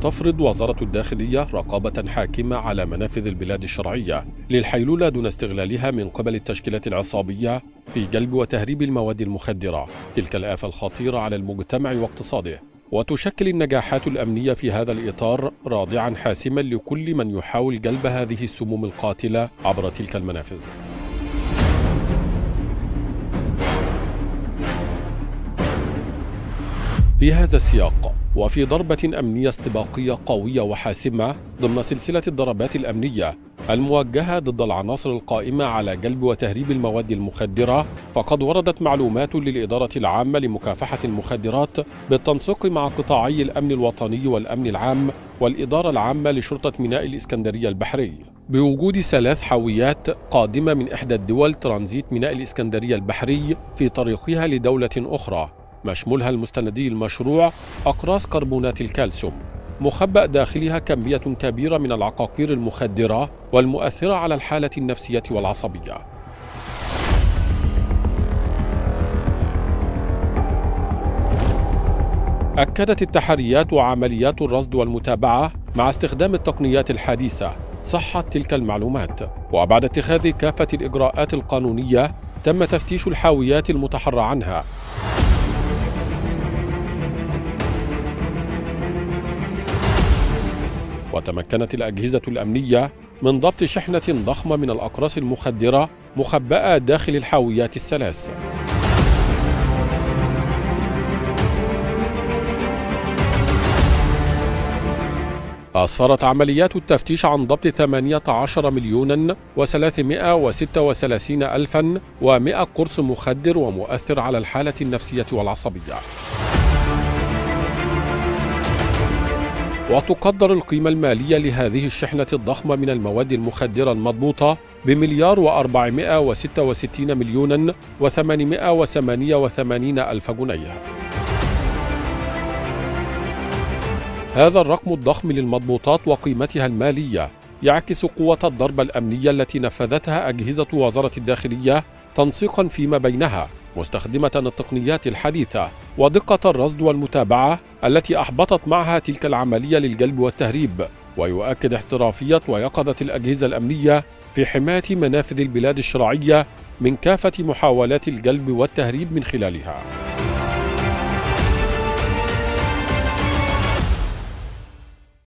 تفرض وزارة الداخلية رقابة حاكمة على منافذ البلاد الشرعية للحيلولة دون استغلالها من قبل التشكيلات العصابية في جلب وتهريب المواد المخدرة، تلك الآفة الخطيرة على المجتمع واقتصاده. وتشكل النجاحات الأمنية في هذا الإطار رادعا حاسما لكل من يحاول جلب هذه السموم القاتلة عبر تلك المنافذ. في هذا السياق، وفي ضربة أمنية استباقية قوية وحاسمة ضمن سلسلة الضربات الأمنية الموجهة ضد العناصر القائمة على جلب وتهريب المواد المخدرة، فقد وردت معلومات للإدارة العامة لمكافحة المخدرات بالتنسيق مع قطاعي الأمن الوطني والأمن العام والإدارة العامة لشرطة ميناء الإسكندرية البحري بوجود 3 حاويات قادمة من إحدى الدول ترانزيت ميناء الإسكندرية البحري في طريقها لدولة أخرى، مشمولها المستندي المشروع أقراص كربونات الكالسيوم، مخبأ داخلها كمية كبيرة من العقاقير المخدرة والمؤثرة على الحالة النفسية والعصبية. أكدت التحريات وعمليات الرصد والمتابعة مع استخدام التقنيات الحديثة صحة تلك المعلومات، وبعد اتخاذ كافة الإجراءات القانونية تم تفتيش الحاويات المتحرى عنها. وتمكنت الأجهزة الأمنية من ضبط شحنة ضخمة من الأقراص المخدرة مخبأة داخل الحاويات ال3. أسفرت عمليات التفتيش عن ضبط 18,336,100 قرص مخدر ومؤثر على الحالة النفسية والعصبية. وتقدر القيمة المالية لهذه الشحنة الضخمة من المواد المخدرة المضبوطة ب1,466,888,888 جنيه. هذا الرقم الضخم للمضبوطات وقيمتها المالية يعكس قوة الضربة الأمنية التي نفذتها أجهزة وزارة الداخلية تنسيقا فيما بينها، مستخدمة التقنيات الحديثة ودقة الرصد والمتابعة التي أحبطت معها تلك العملية للجلب والتهريب، ويؤكد احترافية ويقظة الأجهزة الأمنية في حماية منافذ البلاد الشرعية من كافة محاولات الجلب والتهريب من خلالها.